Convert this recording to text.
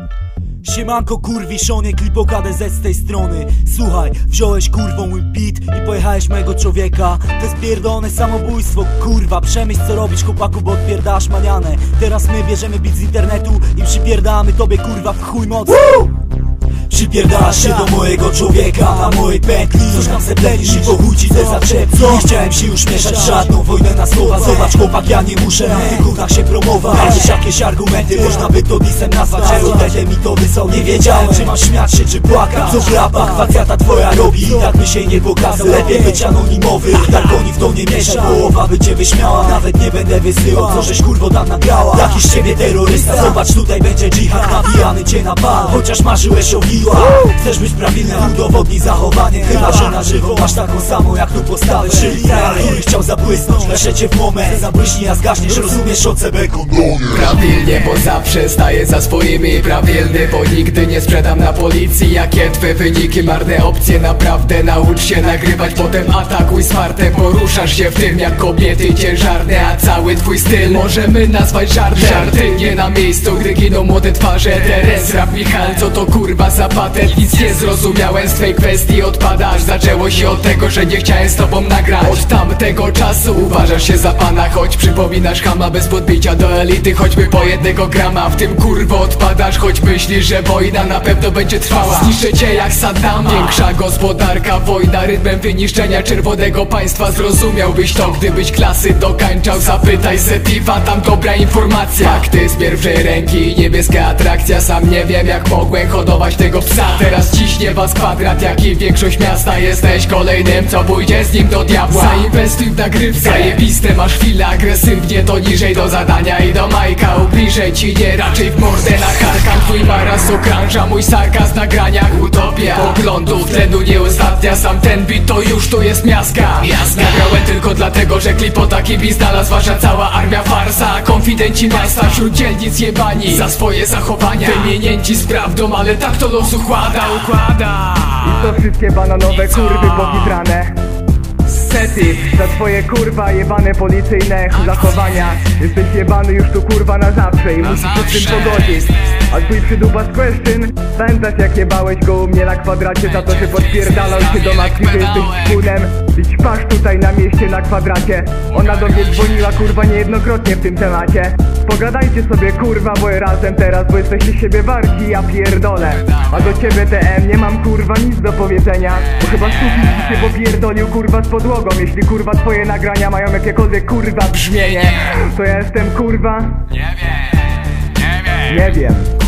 Siemanko kurwiszonie, klipokadę z tej strony. Słuchaj, wziąłeś kurwą mój beat i pojechałeś mojego człowieka. To jest pierdolone samobójstwo, kurwa. Przemyśl co robisz, chłopaku, bo odpierdasz manianę. Teraz my bierzemy beat z internetu i przypierdamy tobie, kurwa, w chuj mocno. Przypierdalasz się do mojego człowieka, na mojej pętli. Coś tam se plenisz i po chuj ci te zaczepi. Nie chciałem się już mieszać w żadną wojnę na słowa. Zobacz chłopak, ja nie muszę na tych gównach się promować. Jakieś argumenty, można by to disem nazwać. Priorytetem mi to wysłał, nie wiedziałem czy mam śmiać się czy płakać. Co w rapach facjata twoja robi, i tak by się nie pokazał. Lepiej być anonimowy, tak oni w to nie mieszać. Połowa by cię wyśmiała, nawet nie będę wysyłał co żeś kurwo tam nagrała. Jakiś z ciebie terrorysta, zobacz tutaj będzie dżihad. Nawijany cię na pan, chociaż marzyłeś o wiła. Chcesz być prawilny, udowodnij zachowanie. Chyba że na żywo masz taką samą jak tu postawę. Czyli ja, który chciał zabłysnąć, leszę cię w moment. Zabłyśnij, a zgaśniesz, rozumiesz o CB kondonie. Prawilnie, bo zawsze staję za swoimi. Prawilny, bo nigdy nie sprzedam na policji. Jakie twe wyniki, marne opcje. Naprawdę naucz się nagrywać, potem atakuj z fartem. Poruszasz się w tym jak kobiety ciężarne, a cały twój styl możemy nazwać żartem. Żarty nie na miejscu, gdy giną młode twarze. Teraz rap Michal, co to kurwa za patent? Nic nie zrozumiałem z twej kwestii, odpadasz. Zaczęło się od tego, że nie chciałem z tobą nagrać. Od tamtego czasu uważasz się za pana, choć przypominasz chama bez podbicia do elity. Choćby po 1 grama, w tym kurwo odpadasz. Choć myślisz, że wojna na pewno będzie trwała. Zniszczę cię jak Saddama. Większa gospodarka, wojna rytmem wyniszczenia czerwonego państwa. Zrozumiałbyś to, gdybyś klasy dokańczał. Zapytaj Setiwa, tam dobra informacja. Fakty z pierwszej ręki, niebieska atrakcja. Sam nie wiem jak mogłem hodować tego psa. Teraz ciśnie was kwadrat, jak i większość miasta. Jesteś kolejnym, co pójdzie z nim do diabła. Zainwestuj w nagrywkę, zajebiste masz chwilę. Agresywnie to niżej do zadania i do Majka. Ubliżę ci nie, raczej w mordę na karkach. Twój maraz okrąża mój sarkazm w nagraniach. Utopia poglądów tlenu nie ostatnia. Sam ten beat to już tu jest miazga. Nagrałem tylko dlatego, że klip o taki beat znalazł wasza cała armia farsa. Konfidenci miasta wśród dzielnic jebani za swoje zachowania. Wymienięci z prawdą, ale tak to los układa. I to wszystkie bananowe kurwy pokitrane. Sety, za twoje kurwa jebane policyjne zachowania. Jesteś jebany już tu kurwa na zawsze i musisz się z tym pogodzić. A twój przydubas question, pamiętasz jak jebałeś go u mnie na kwadracie za to, że podpierdalał się do matki, że jesteś wspólnem. I ćpasz tutaj na mieście na kwadracie. Ona do mnie dzwoniła kurwa niejednokrotnie w tym temacie. Pogadajcie sobie kurwa boję razem teraz, bo jesteście siebie warci, ja pierdolę. A do ciebie TM nie mam kurwa nic do powiedzenia, bo chyba sufit się popierdolił kurwa z podłogą. Jeśli kurwa twoje nagrania mają jakiekolwiek kurwa brzmienie, to ja jestem kurwa... Nie wiem.